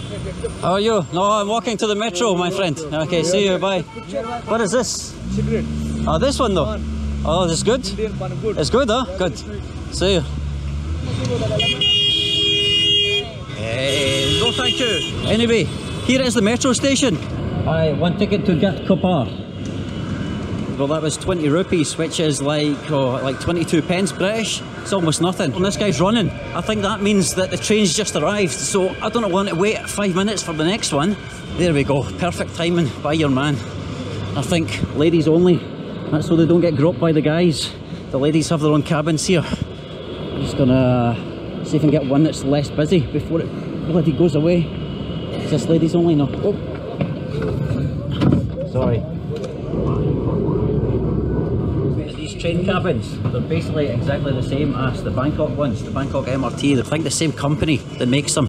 How are you? No, I'm walking to the metro, my friend. Okay, see you, bye. What is this? Cigarette. Oh, this one though. Oh, this is good? Indian pan, good. It's good, huh? Good. See you. Hey, no thank you. Anyway, here is the metro station. One ticket to Ghatkopar. Well, that was 20 rupees, which is like 22 pence British. It's almost nothing. And this guy's running. I think that means that the train's just arrived, so I don't want to wait 5 minutes for the next one. There we go. Perfect timing by your man. I think ladies only. That's so they don't get groped by the guys. The ladies have their own cabins here. I'm just gonna see if I can get one that's less busy before it bloody goes away. Is this ladies only? No. Oh. Sorry. These train cabins, they're basically exactly the same as the Bangkok ones, the Bangkok MRT. They're like the same company that makes them.